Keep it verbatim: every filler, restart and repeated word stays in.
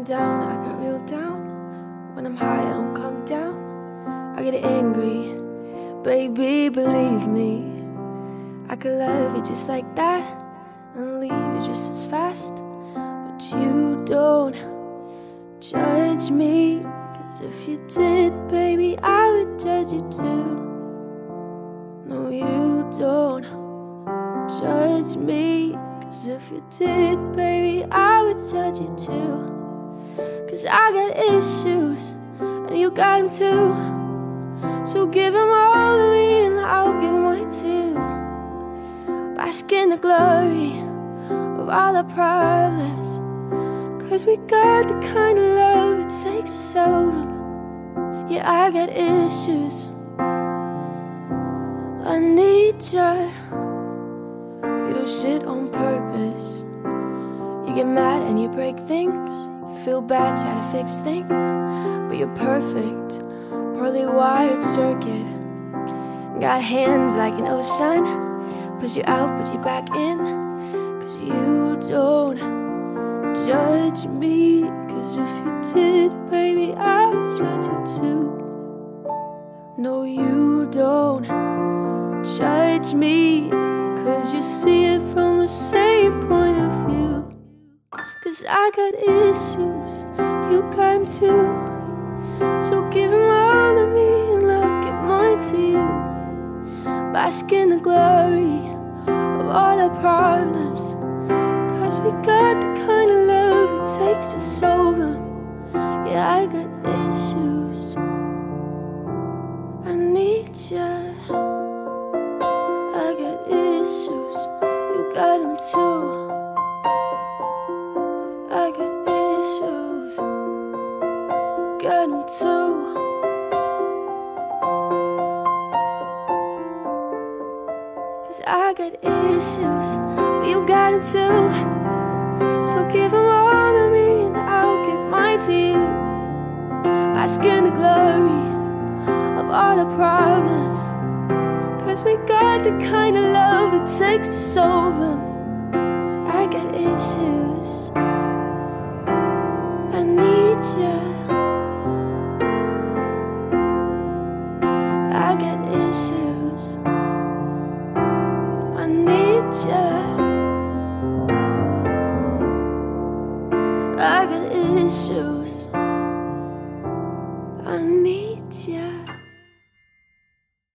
down, I get real down. When I'm high, I don't come down. I get angry, baby, believe me. I could love you just like that and leave you just as fast. But you don't judge me, 'cause if you did, baby, I would judge you too. No, you don't judge me, 'cause if you did, baby, I would judge you too. 'Cause I got issues, and you got them too. So give them all to me, and I'll give mine too. Bask in the glory of all our problems, 'cause we got the kind of love it takes to solve them. Yeah, I got issues, I need ya. You do shit on purpose. You get mad and you break things. Feel bad, try to fix things, but you're perfect. Poorly wired circuit. Got hands like an ocean. Push you out, put you back in. 'Cause you don't judge me, 'cause if you did, baby, I would judge you too. No, you don't judge me, 'cause you see it from the same point of view. 'Cause I got issues, you got them too. So give them all to me, and I'll give mine to you. Bask in the glory of all our problems, 'cause we got the kind of love it takes to solve them. Yeah, I got issues, I need ya. I got issues, you got them too. I got issues, got them too. I got issues, but you got them too. So give them all to me, and I'll give mine to you. Bask in the glory of all the problems, 'cause we got the kind of love it takes to solve them. I got issues, I need ya. I got issues, I need ya. I got issues, I need ya.